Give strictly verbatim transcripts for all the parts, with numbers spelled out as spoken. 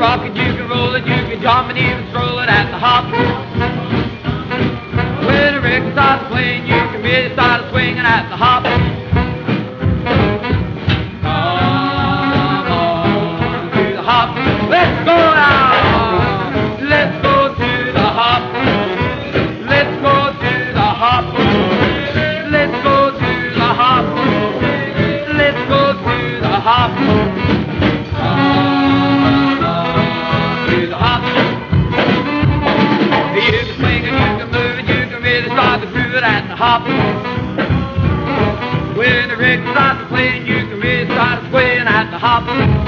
rock it, you can roll it, you can jump and even stroll it at the hop. When the record starts playing, you can really start swinging at the hop. Come on to the hop. Let's go now. Let's go to the hop. Let's go to the hop. Let's go to the hop. Let's go to the hop. At the hop. When the record starts playing, you can really start swaying at the hop.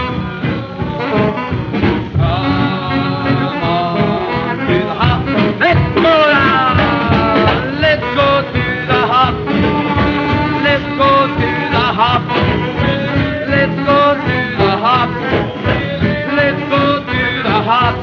Come on to the hop. Let's go now. Let's go to the hop. Let's go to the hop. Let's go to the hop. Let's go to the hop.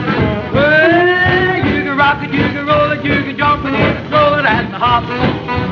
Hop.